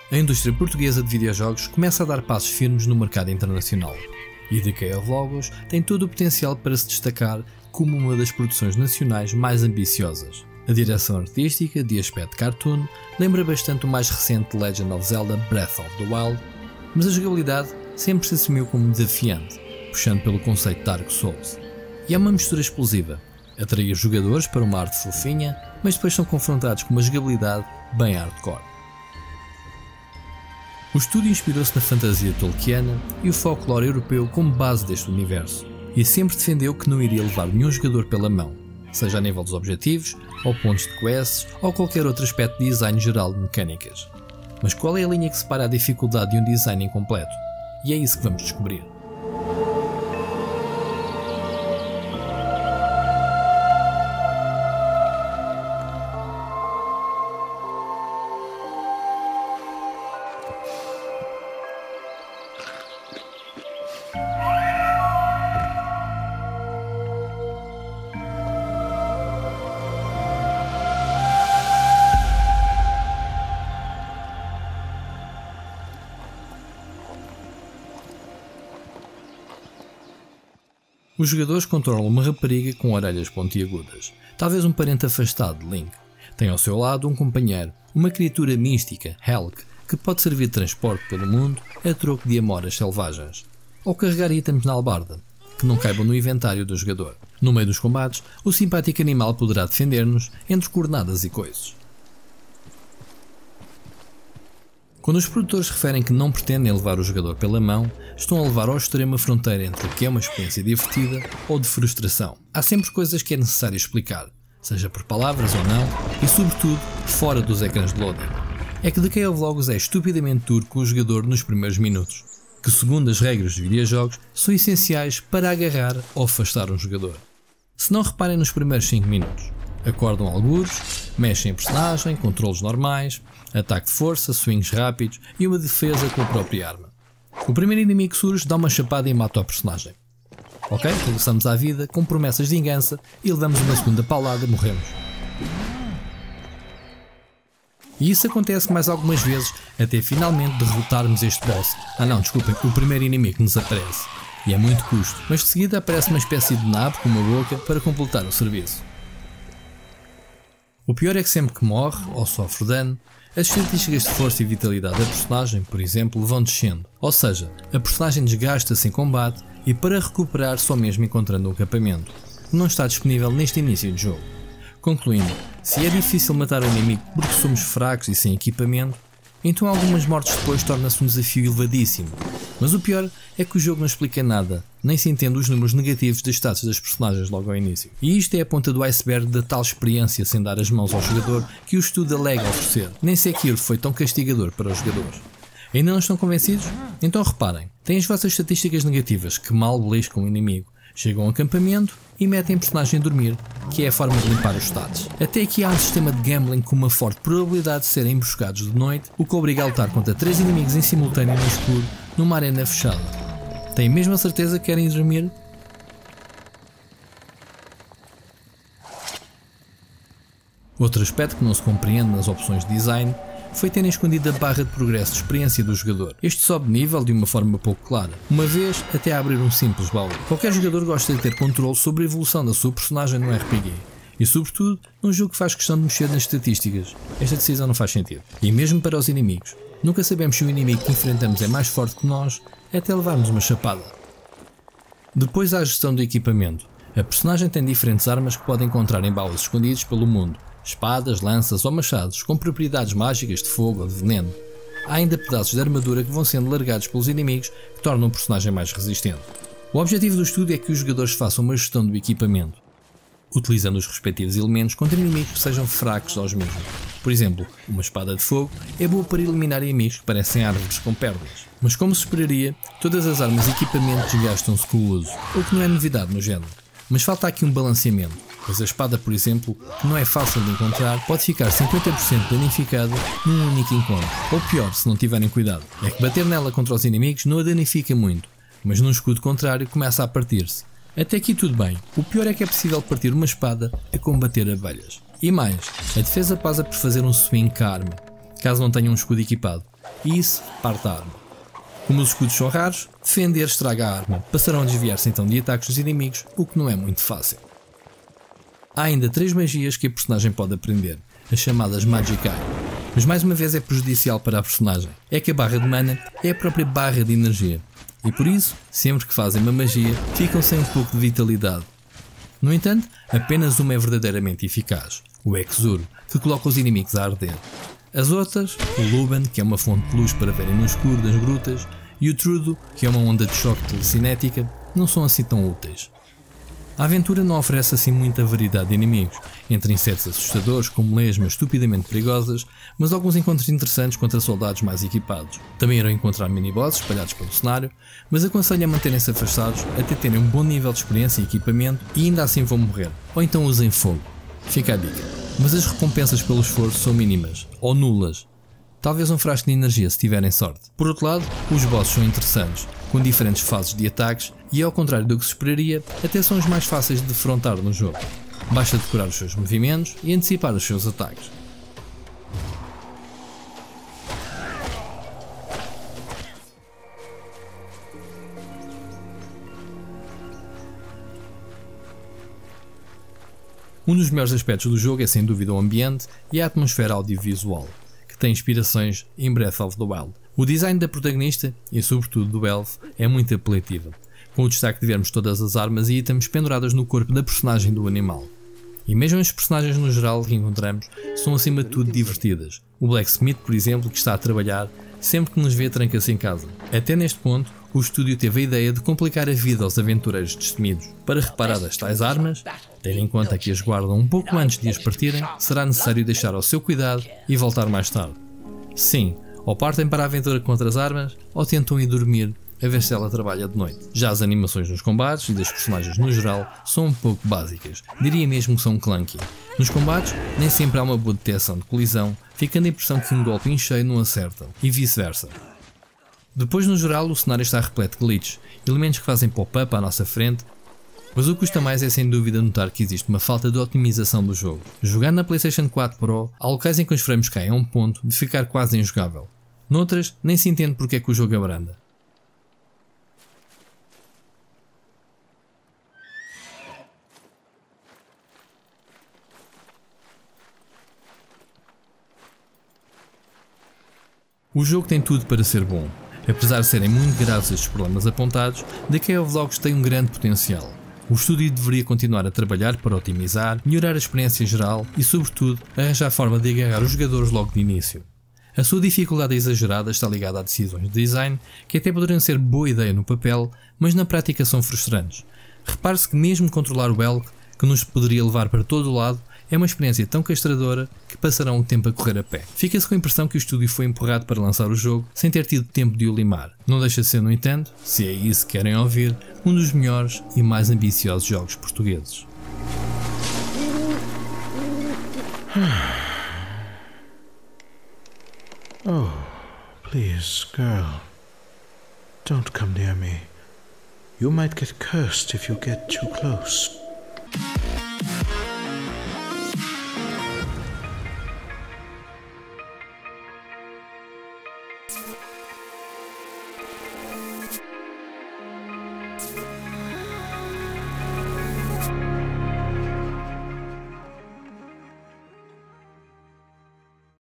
a indústria portuguesa de videojogos começa a dar passos firmes no mercado internacional, e Decay of Logos tem todo o potencial para se destacar como uma das produções nacionais mais ambiciosas. A direção artística, de aspecto cartoon, lembra bastante o mais recente Legend of Zelda Breath of the Wild, mas a jogabilidade sempre se assumiu como desafiante, puxando pelo conceito de Dark Souls. E é uma mistura explosiva, atrair jogadores para uma arte fofinha, mas depois são confrontados com uma jogabilidade bem hardcore. O estúdio inspirou-se na fantasia tolkiana e o folclore europeu como base deste universo, e sempre defendeu que não iria levar nenhum jogador pela mão, seja a nível dos objetivos, ou pontos de quests, ou qualquer outro aspecto de design geral de mecânicas. Mas qual é a linha que separa a dificuldade de um design incompleto? E é isso que vamos descobrir. Os jogadores controlam uma rapariga com orelhas pontiagudas, talvez um parente afastado de Link. Tem ao seu lado um companheiro, uma criatura mística, Helk, que pode servir de transporte pelo mundo a troco de amoras selvagens, ou carregar itens na albarda, que não caibam no inventário do jogador. No meio dos combates, o simpático animal poderá defender-nos entre coordenadas e coices. Quando os produtores referem que não pretendem levar o jogador pela mão, estão a levar ao extremo a fronteira entre o que é uma experiência divertida ou de frustração. Há sempre coisas que é necessário explicar, seja por palavras ou não, e sobretudo fora dos ecrãs de loading. É que Decay of Logos é estupidamente duro com o jogador nos primeiros minutos, que segundo as regras dos videojogos são essenciais para agarrar ou afastar um jogador. Se não reparem nos primeiros 5 minutos, acordam algures, mexem em personagem, controles normais, ataque de força, swings rápidos e uma defesa com a própria arma. O primeiro inimigo que surge dá uma chapada e mata o personagem. Ok, regressamos à vida com promessas de vingança e levamos uma segunda paulada e morremos. E isso acontece mais algumas vezes até finalmente derrotarmos este boss. O primeiro inimigo que nos aparece. E é muito custo, mas de seguida aparece uma espécie de nabo com uma boca para completar o serviço. O pior é que sempre que morre ou sofre dano, as estatísticas de força e vitalidade da personagem, por exemplo, vão descendo. Ou seja, a personagem desgasta-se em combate e para recuperar só mesmo encontrando um acampamento, que não está disponível neste início de jogo. Concluindo, se é difícil matar o inimigo porque somos fracos e sem equipamento, então algumas mortes depois torna-se um desafio elevadíssimo. Mas o pior é que o jogo não explica nada, nem se entende os números negativos dos status das personagens logo ao início. E isto é a ponta do iceberg da tal experiência sem dar as mãos ao jogador que o estudo alega oferecer. Nem sequer foi tão castigador para os jogadores. Ainda não estão convencidos? Então reparem, têm as vossas estatísticas negativas que mal beliscam o inimigo, chegam ao acampamento e metem a personagem a dormir, que é a forma de limpar os status. Até aqui há um sistema de gambling com uma forte probabilidade de serem emboscados de noite, o que obriga a lutar contra 3 inimigos em simultâneo no escuro, numa arena fechada. Têm mesmo a certeza que querem dormir? Outro aspecto que não se compreende nas opções de design foi terem escondido a barra de progresso de experiência do jogador. Este sobe nível de uma forma pouco clara, uma vez até a abrir um simples baú. Qualquer jogador gosta de ter controle sobre a evolução da sua personagem no RPG, e sobretudo num jogo que faz questão de mexer nas estatísticas. Esta decisão não faz sentido. E mesmo para os inimigos, nunca sabemos se o inimigo que enfrentamos é mais forte que nós, até levarmos uma chapada. Depois há a gestão do equipamento. A personagem tem diferentes armas que pode encontrar em baús escondidos pelo mundo. Espadas, lanças ou machados com propriedades mágicas de fogo ou de veneno. Há ainda pedaços de armadura que vão sendo largados pelos inimigos que tornam o personagem mais resistente. O objetivo do estudo é que os jogadores façam uma gestão do equipamento, utilizando os respectivos elementos contra inimigos que sejam fracos aos mesmos. Por exemplo, uma espada de fogo é boa para eliminar inimigos que parecem árvores com pernas. Mas como se esperaria, todas as armas e equipamentos desgastam-se com o uso, o que não é novidade no género. Mas falta aqui um balanceamento, pois a espada, por exemplo, que não é fácil de encontrar, pode ficar 50% danificada num único encontro. Ou pior, se não tiverem cuidado, é que bater nela contra os inimigos não a danifica muito, mas num escudo contrário começa a partir-se. Até aqui tudo bem, o pior é que é possível partir uma espada a combater abelhas. E mais, a defesa passa por fazer um swing com a arma, caso não tenham um escudo equipado. e isso parte a arma. Como os escudos são raros, defender estraga a arma, passarão a desviar-se então de ataques dos inimigos, o que não é muito fácil. Há ainda 3 magias que a personagem pode aprender, as chamadas Magic Eye, mas mais uma vez é prejudicial para a personagem. É que a barra de mana é a própria barra de energia, e por isso, sempre que fazem uma magia, ficam sem um pouco de vitalidade. No entanto, apenas uma é verdadeiramente eficaz, o Exuro, que coloca os inimigos a arder. As outras, o Luban, que é uma fonte de luz para verem no escuro das grutas, e o Trudo, que é uma onda de choque telecinética, não são assim tão úteis. A aventura não oferece assim muita variedade de inimigos, entre insetos assustadores como lesmas estupidamente perigosas, mas alguns encontros interessantes contra soldados mais equipados. Também irão encontrar mini-bosses espalhados pelo cenário, mas aconselho a manterem-se afastados até terem um bom nível de experiência e equipamento e ainda assim vão morrer, ou então usem fogo. Fica a dica. Mas as recompensas pelo esforço são mínimas, ou nulas. Talvez um frasco de energia se tiverem sorte. Por outro lado, os bosses são interessantes, com diferentes fases de ataques e, ao contrário do que se esperaria, até são os mais fáceis de defrontar no jogo. Basta decorar os seus movimentos e antecipar os seus ataques. Um dos melhores aspectos do jogo é sem dúvida o ambiente e a atmosfera audiovisual, que tem inspirações em Breath of the Wild. O design da protagonista, e sobretudo do Elf, é muito apelativo, com o destaque de vermos todas as armas e itens penduradas no corpo da personagem do animal. E mesmo as personagens no geral que encontramos são acima de tudo divertidas. O Blacksmith, por exemplo, que está a trabalhar, sempre que nos vê tranca-se em casa. Até neste ponto, o estúdio teve a ideia de complicar a vida aos aventureiros destemidos. Para reparar as tais armas, tendo em conta que as guardam um pouco antes de as partirem, será necessário deixar ao seu cuidado e voltar mais tarde. Sim, ou partem para a aventura contra as armas, ou tentam ir dormir a ver se ela trabalha de noite. Já as animações nos combates e das personagens no geral são um pouco básicas, diria mesmo que são clunky. Nos combates nem sempre há uma boa detecção de colisão, ficando a impressão que um golpe em cheio não acerta, e vice-versa. Depois, no geral, o cenário está repleto de glitches, elementos que fazem pop-up à nossa frente, mas o que custa mais é sem dúvida notar que existe uma falta de otimização do jogo. Jogando na PlayStation 4 Pro, há locais em que os frames caem a um ponto de ficar quase injogável. Noutras, nem se entende porque é que o jogo abranda. O jogo tem tudo para ser bom. Apesar de serem muito graves estes problemas apontados, The Cave of Logs tem um grande potencial. O estúdio deveria continuar a trabalhar para otimizar, melhorar a experiência geral e, sobretudo, arranjar forma de agarrar os jogadores logo de início. A sua dificuldade exagerada está ligada a decisões de design que até poderiam ser boa ideia no papel, mas na prática são frustrantes. Repare-se que mesmo controlar o Elk, que nos poderia levar para todo o lado, é uma experiência tão castradora que passarão o tempo a correr a pé. Fica-se com a impressão que o estúdio foi empurrado para lançar o jogo sem ter tido tempo de o limar. Não deixa de ser, no entanto, se é isso que querem ouvir, um dos melhores e mais ambiciosos jogos portugueses. Oh, please, girl. Don't come near me. You might get cursed if you get too close.